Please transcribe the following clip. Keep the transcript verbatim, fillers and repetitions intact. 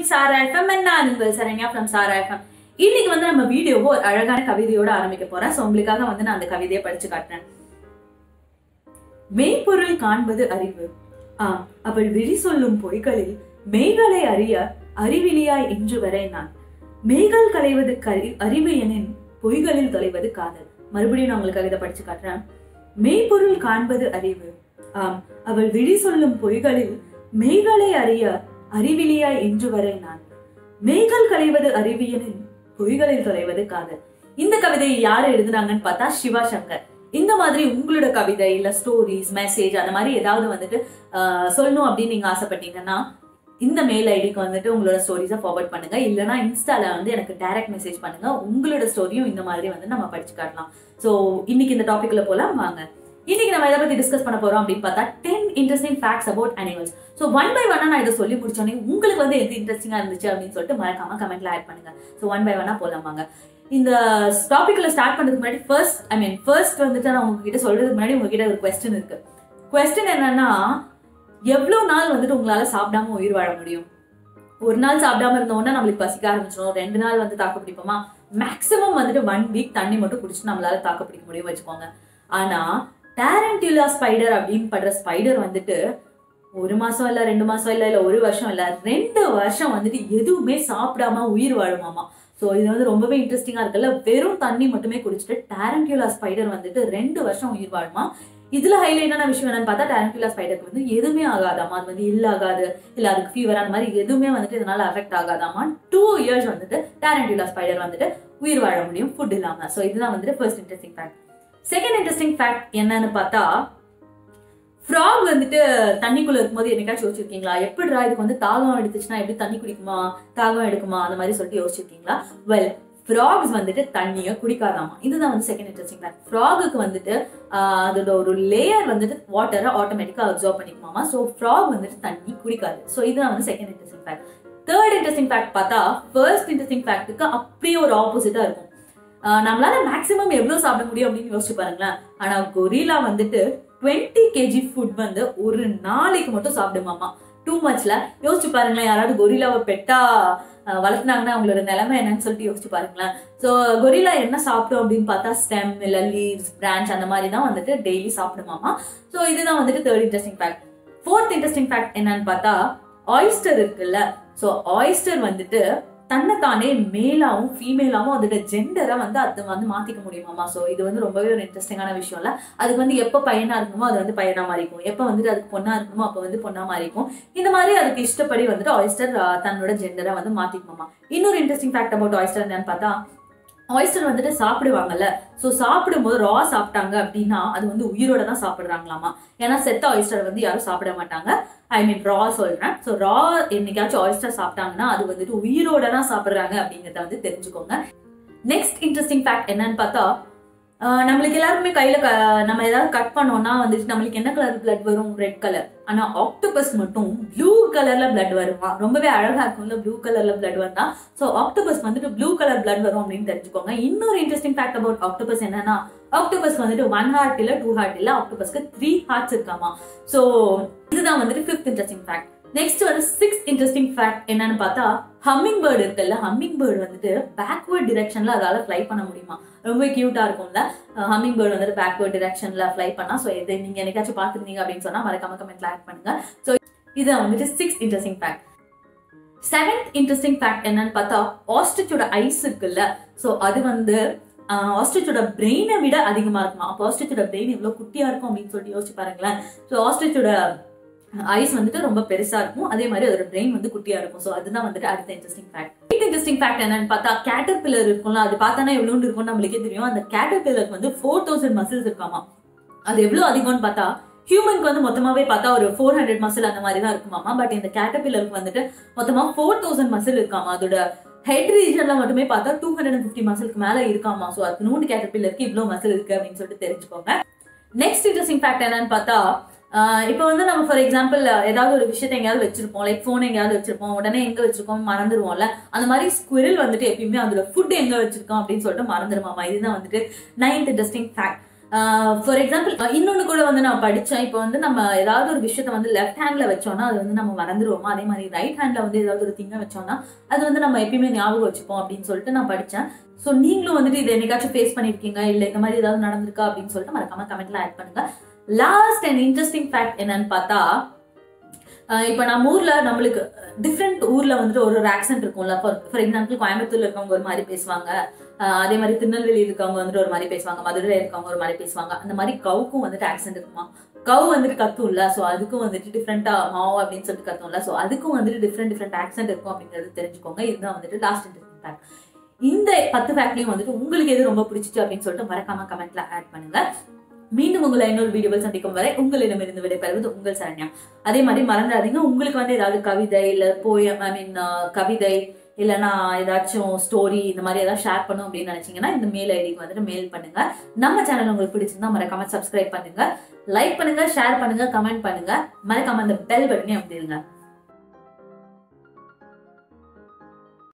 SaraFm and நான் உங்கள் Saranya from SaraFm. இன்னைக்கு வந்து நம்ம வீடியோவை ஒரு அழகான கவிதையோட ஆரம்பிக்க போறேன். சோ உங்களுக்காக வந்து நான் அந்த கவிதையை படிச்சு காட்டுறேன். மெய்ப்பொருள் காண்பது அறிவு. ஆம், அவள் விழி சொல்லும் பொய்களில் மெய்களை அறிய அறிவிலியாய் இன்று வரை நான். மெய்கள் களைவது அறிவு எனின் பொய்களில் தொலைவது காதல். மறுபடியும் நான் உங்களுக்காக இதை படிச்சு காட்டுறேன். மெய்ப்பொருள் காண்பது அறிவு. ஆம், அவள் விழி சொல்லும் பொய்களில் மெய்களை அறிய அறிவிலியாய் இன்று வரை நான். மெய்கள் களைவது அறிவியனின் பொய்களில் தொலைவது காதல். இந்த கவிதையை யாரு எழுதுனாங்கன்னு பார்த்தா சிவா சங்கர். இந்த மாதிரி உங்களோட கவிதை இல்ல ஸ்டோரிஸ் மெசேஜ் அந்த மாதிரி ஏதாவது வந்துட்டு ஆஹ் சொல்லணும் அப்படின்னு நீங்க ஆசைப்பட்டீங்கன்னா இந்த மெயில் ஐடிக்கு வந்துட்டு உங்களோட ஸ்டோரிஸை ஃபார்வர்ட் பண்ணுங்க. இல்லைன்னா இன்ஸ்டால வந்து எனக்கு டைரக்ட் மெசேஜ் பண்ணுங்க. உங்களோட ஸ்டோரியும் இந்த மாதிரி வந்து நம்ம படிச்சு காட்டலாம். ஸோ இன்னைக்கு இந்த டாபிக்ல போலாம் வாங்க. இன்னைக்கு நம்ம இதை பத்தி டிஸ்கஸ் பண்ண போறோம் அப்படின்னு பார்த்தா ten interesting facts about animals. So one by ஒன்னா நான் இதை சொல்லி முடிச்சோன்னே உங்களுக்கு வந்து எது இன்ட்ரெஸ்டிங்கா இருந்துச்சு அப்படின்னு சொல்லிட்டு மறக்காம கமெண்ட்ல ஆட் பண்ணுங்க. ஸோ ஒன் பை ஒன்னா போலாமாங்க. இந்த டாபிக்ல ஸ்டார்ட் பண்றதுக்கு முன்னாடி ஃபர்ஸ்ட் ஐ மீன் ஃபர்ஸ்ட் வந்துட்டு நான் உங்ககிட்ட சொல்றதுக்கு முன்னாடி உங்ககிட்ட ஒரு கொஸ்டின் இருக்கு. கொஸ்டின் என்னன்னா, எவ்வளவு நாள் வந்துட்டு உங்களால சாப்பிடாம உயிர் வாழ முடியும்? ஒரு நாள் சாப்பிடாம இருந்தோம்னா நம்மளுக்கு பசிக்க ஆரம்பிச்சிடும். ரெண்டு நாள் வந்து தாக்கு பிடிப்போமா? மேக்சிமம் வந்துட்டு ஒன் வீக் தண்ணி மட்டும் குடிச்சு நம்மளால தாக்கு பிடிக்க முடியும் வச்சுக்கோங்க. ஆனா டாரண்டியூலா ஸ்பைடர் அப்படின்னு படுற ஸ்பைடர் வந்துட்டு ஒரு மாசம் இல்ல ரெண்டு மாசம் இல்ல இல்ல ஒரு வருஷம் இல்ல ரெண்டு வருஷம் வந்துட்டு எதுவுமே சாப்பிடாம உயிர் வாழுமாமா. ஸோ இது வந்து ரொம்பவே இன்ட்ரெஸ்டிங்கா இருக்குல்ல. வெறும் தண்ணி மட்டுமே குடிச்சிட்டு டாரண்டியூலா ஸ்பைடர் வந்துட்டு ரெண்டு வருஷம் உயிர் வாழுமா. இதுல ஹைலைட்டான விஷயம் என்னன்னு பார்த்தா டாரண்டியூலா ஸ்பைடருக்கு வந்து எதுவுமே ஆகாதாமா. அது வந்து இல்ல ஆகாது இல்ல அதுக்கு ஃபீவர் அந்த மாதிரி எதுவுமே வந்துட்டு இதனால அஃபெக்ட் ஆகாதாமா. டூ இயர்ஸ் வந்துட்டு டாரண்டியூலா ஸ்பைடர் வந்துட்டு உயிர் வாழ முடியும் ஃபுட் இல்லாம. ஸோ இதுதான் வந்துட்டு first interesting fact. Second interesting fact என்னன்னு பார்த்தா, ஃப்ராக் வந்துட்டு தண்ணிக்குள்ள இருக்கும்போது என்னைக்காச்சும் யோசிச்சிருக்கீங்களா? எப்படிடா இதுக்கு வந்து தாகம் எடுத்துச்சுன்னா எப்படி தண்ணி குடிக்குமா தாகம் எடுக்குமா அந்த மாதிரி சொல்லிட்டு யோசிச்சிருக்கீங்களா? வெல், ஃப்ராக்ஸ் வந்துட்டு தண்ணியை குடிக்காதாமா. இதுதான் வந்து செகண்ட் இன்ட்ரெஸ்டிங் ஃபேக்ட். ஃப்ராகுக்கு வந்துட்டு ஆஹ் அதோட ஒரு லேயர் வந்துட்டு வாட்டரை ஆட்டோமேட்டிக்கா அப்சர்வ் பண்ணிக்குமாமா. ஸோ ஃப்ராக் வந்துட்டு தண்ணி குடிக்காது. ஸோ இதுதான் வந்து second interesting fact. Third interesting fact பார்த்தா ஃபர்ஸ்ட் இன்ட்ரெஸ்டிங் ஃபேக்ட்டுக்கு அப்படியே ஒரு ஆப்போசிட்டா இருக்கும். நம்மளால மேக்சிமம் எவ்வளவு சாப்பிட முடியும் அப்படின்னு யோசிச்சு பாருங்களேன். ஆனா கொரிலா வந்துட்டு டுவெண்ட்டி கேஜி ஃபுட் வந்து ஒரு நாளைக்கு மட்டும் சாப்பிடுமாமா. டூ மச்ல யோசிச்சு பாருங்களேன். யாராவது கொரிலாவை பெட்டா வளர்த்துனாங்கன்னா அவங்களோட நிலைமை என்னன்னு சொல்லிட்டு யோசிச்சு பாருங்களேன். ஸோ கொரிலா என்ன சாப்பிடும் அப்படின்னு பார்த்தா ஸ்டெம் இல்ல லீவ்ஸ் பிரான்ச் அந்த மாதிரி தான் வந்துட்டு டெய்லி சாப்பிடுமாமா. ஸோ இதுதான் வந்துட்டு third interesting fact. Fourth interesting fact என்னன்னு பார்த்தா ஆயிஸ்டர் இருக்குல்ல. ஸோ ஆயிஸ்டர் வந்துட்டு தன்னைத்தானே மேலாவும் ஃபீமேலாவும் அதோட ஜெண்டரை வந்து அது வந்து மாத்திக்க முடியுமாமா. ஸோ இது வந்து ரொம்பவே ஒரு இன்ட்ரெஸ்டிங்கான விஷயம் இல்ல. அதுக்கு வந்து எப்போ பையனா இருக்கணுமோ அது வந்து பையனா மாறிக்கும், எப்போ வந்துட்டு அதுக்கு பொண்ணா இருக்கணுமோ அப்போ வந்து பொண்ணா மாறிக்கும். இந்த மாதிரி அதுக்கு இஷ்டப்படி வந்துட்டு ஆயிஸ்டர் தன்னோட ஜெண்டரை வந்து மாத்திக்குமாமா. இன்னொரு இன்ட்ரெஸ்டிங் ஃபேக்ட் அபவுட் ஆயிஸ்டர் என்னன்னு பார்த்தா, ஆயிஸ்டர் வந்துட்டு சாப்பிடுவாங்கல்ல. ஸோ சாப்பிடும் போது ரா சாப்பிட்டாங்க அப்படின்னா அது வந்து உயிரோட தான் சாப்பிடுறாங்களாமா. ஏன்னா செத்த ஆயிஸ்டர் வந்து யாரும் சாப்பிட மாட்டாங்க. ஐ மீன் ரா சொல்றேன். ஸோ ரா என்னைக்காச்சும் ஆயிஸ்டர் சாப்பிட்டாங்கன்னா அது வந்துட்டு உயிரோட தான் சாப்பிடுறாங்க அப்படிங்கிறத வந்து தெரிஞ்சுக்கோங்க. நெக்ஸ்ட் இன்ட்ரெஸ்டிங் ஃபேக்ட் என்னன்னு பார்த்தா, நம்மளுக்கு எல்லாருக்குமே கையில நம்ம ஏதாவது கட் பண்ணோம்னா வந்துட்டு நம்மளுக்கு என்ன கலர் பிளட் வரும்? Red colour. ஆனா ஆக்டோபஸ் மட்டும் ப்ளூ கலர்ல பிளட் வருமா. ரொம்பவே அழகா இருக்கும்ல ப்ளூ கலர்ல பிளட் வந்தா. சோ ஆக்டோபஸ் வந்துட்டு ப்ளூ கலர் பிளட் வரும் அப்படின்னு தெரிஞ்சுக்கோங்க. இன்னொரு இன்ட்ரெஸ்டிங் ஃபேக்ட் அபவுட் ஆக்டோபஸ் என்னன்னா, ஆக்டோபஸ் வந்துட்டு ஒன் ஹார்ட் இல்ல டூ ஹார்ட் இல்ல ஆக்டோபஸ்க்கு த்ரீ ஹார்ட்ஸ் இருக்காமா. சோ இதுதான் வந்துட்டு ஃபிஃப்த் இன்ட்ரெஸ்டிங் ஃபேக்ட். நெக்ஸ்ட் வந்து சிக்ஸ்த் இன்ட்ரெஸ்டிங் ஃபேக்ட் என்னன்னு பார்த்தா, ஹம்மிங் பேர்டு இருக்குல்ல. ஹம்மிங் பேர்டு வந்துட்டு பேக்வர்ட் டிரெக்ஷன்ல அதால ஃப்ளை பண்ண முடியுமா. ரொம்ப கியூட்டா இருக்கும்ல ஹம்மிங் பேர்டு வந்துட்டு பேக்வர்ட் டிரெக்ஷன்ல ஃப்ளை பண்ணா. ஸோ இதை நீங்க என்னைக்காச்சும் பார்த்துருந்தீங்க அப்படின்னு சொன்னா மறக்காம கமெண்ட்ல ஆட் பண்ணுங்க. ஸோ இதான் வந்துட்டு sixth interesting fact. Seventh interesting fact என்னன்னு பார்த்தா, ஆஸ்ட்ரிச்சோட ஐஸ் இருக்குல்ல. ஸோ அது வந்து ஆஸ்ட்ரிச்சோட பிரெயினை விட அதிகமா இருக்குமா. அப்போ ஆஸ்ட்ரிச்சோட பிரெயின் எவ்வளவு குட்டியா இருக்கும் அப்படின்னு சொல்லிட்டு யோசிச்சு பாருங்களேன். ஸோ ஆஸ்ட்ரிச்சோட ஐஸ் வந்துட்டு ரொம்ப பெருசா இருக்கும், அதே மாதிரி அதோட பிரெயின் வந்து குட்டியா இருக்கும். சோ அதுதான் வந்துட்டு அடுத்த இன்ட்ரெஸ்டிங் ஃபேக்ட். இன்ட்ரெஸ்டிங் ஃபேக்ட் என்னன்னு பார்த்தா, கேட்டர்பில்லர் இருக்கும்ல. அது பார்த்தானா எவ்வளவு இருக்கும் நம்மளுக்கே தெரியும். அந்த கேட்டர்பில்லருக்கு வந்து ஃபோர் தௌசண்ட் மசில்ஸ் இருக்காமா. அது எவ்வளவு அதிகம்னு பார்த்தா ஹியூமனுக்கு வந்து மொத்தமாவே பார்த்தா ஒரு ஃபோர் ஹண்ட்ரட் மசில் அந்த மாதிரி தான் இருக்குமாமா. பட் இந்த கேட்டர்பில்லருக்கு வந்துட்டு மொத்தமா ஃபோர் தௌசண்ட் மசில் இருக்காமா. அதோட ஹெட் ரீஜன்ல மட்டுமே பார்த்தா டூ ஹண்ட்ரட் அண்ட் பிப்டி மசிலுக்கு மேல இருக்காமா. சோ அது நூறு கேட்டர்பில்லருக்கு இவ்வளவு மசில் இருக்கு அப்படின்னு சொல்லிட்டு தெரிஞ்சுக்கோங்க. நெக்ஸ்ட் இன்ட்ரெஸ்டிங் ஃபேக்ட் என்னன்னு பார்த்தா, இப்போ வந்து நம்ம ஃபார் எக்ஸாம்பிள் ஏதாவது ஒரு விஷயத்தை எங்கேயாவது வச்சிருப்போம், லைக் ஃபோன் எங்கேயாவது வச்சிருப்போம், உடனே எங்க வச்சிருக்கோம் மறந்துடுவோம்ல. அந்த மாதிரி ஸ்குவிரல் வந்துட்டு எப்பயுமே அதோட ஃபுட் எங்க வச்சிருக்கோம் அப்படின்னு சொல்லிட்டு மறந்துடுமாமா. இதுதான் வந்துட்டு ninth interesting fact. For example இன்னொன்னு கூட வந்து நான் படிச்சேன். இப்போ வந்து நம்ம ஏதாவது ஒரு விஷயத்த வந்து லெஃப்ட் ஹேண்ட்ல வச்சோம்னா அது வந்து நம்ம மறந்துடுவோமா, அதே மாதிரி ரைட் ஹேண்ட்ல வந்து ஏதாவது ஒரு திங்க வச்சோம்னா அது வந்து நம்ம எப்பயுமே ஞாபகம் வச்சுப்போம் அப்படின்னு சொல்லிட்டு நான் படிச்சேன். ஸோ நீங்களும் வந்துட்டு இதை என்னைக்காச்சும் ஃபேஸ் பண்ணிருக்கீங்க, இல்லை இந்த மாதிரி ஏதாவது நடந்திருக்கா அப்படின்னு சொல்லிட்டு மறக்காம கமெண்ட்ல ஆட் பண்ணுங்க. லாஸ்ட் அண்ட் இன்ட்ரெஸ்டிங் ஃபேக்ட் என்னன்னு பார்த்தா, இப்போ நம்ம ஊர்ல நம்மளுக்கு டிஃப்ரெண்ட் ஊர்ல வந்துட்டு ஒரு ஒரு ஆக்சென்ட் இருக்கும்ல. ஃபார் எக்ஸாம்பிள் கோயம்புத்தூர்ல இருக்கவங்க ஒரு மாதிரி பேசுவாங்க, அதே மாதிரி திருநெல்வேலி இருக்கவங்க வந்துட்டு ஒரு மாதிரி பேசுவாங்க, மதுரையில இருக்கவங்க ஒரு மாதிரி பேசுவாங்க. அந்த மாதிரி கவுக்கும் வந்துட்டு ஆக்சென்ட் இருக்குமா, கவு வந்துட்டு கத்தும்ல, ஸோ அதுக்கும் வந்துட்டு டிஃப்ரெண்டா மாவ் அப்படின்னு சொல்லிட்டு கத்தும்ல, ஸோ அதுக்கும் வந்துட்டு டிஃப்ரெண்ட் டிஃப்ரெண்ட் ஆக்சென்ட் இருக்கும் அப்படிங்கிறது தெரிஞ்சுக்கோங்க. இதுதான் வந்துட்டு லாஸ்ட் இன்ட்ரெஸ்டிங் ஃபேக்ட். இந்த பத்து ஃபேக்ட்லயும் வந்துட்டு உங்களுக்கு எது ரொம்ப பிடிச்சிச்சு அப்படின்னு சொல்லிட்டு மறக்காம கமெண்ட்ல ஆட் பண்ணுங்க. மீண்டும் உங்களை இன்னொரு வீடியோவில் சந்திக்கும் வரை உங்களிடமிருந்து விடைபெறுவது உங்கள் சரண்யா. அதே மாதிரி மறந்துடாதீங்க, உங்களுக்கு வந்து ஏதாவது கவிதை இல்ல போயம், ஐ மீன் கவிதை இல்லைன்னா ஏதாச்சும் ஸ்டோரி இந்த மாதிரி ஏதாவது ஷேர் பண்ணும் அப்படின்னு நினைச்சீங்கன்னா இந்த மெயில் ஐடிக்கு வந்துட்டு மெயில் பண்ணுங்க. நம்ம சேனல் உங்களுக்கு பிடிச்சிருந்தா மறக்காம சப்ஸ்கிரைப் பண்ணுங்க, லைக் பண்ணுங்க, ஷேர் பண்ணுங்க, கமெண்ட் பண்ணுங்க, மறக்காம அந்த பெல் பட்டனையும் அமுத்திடுங்க.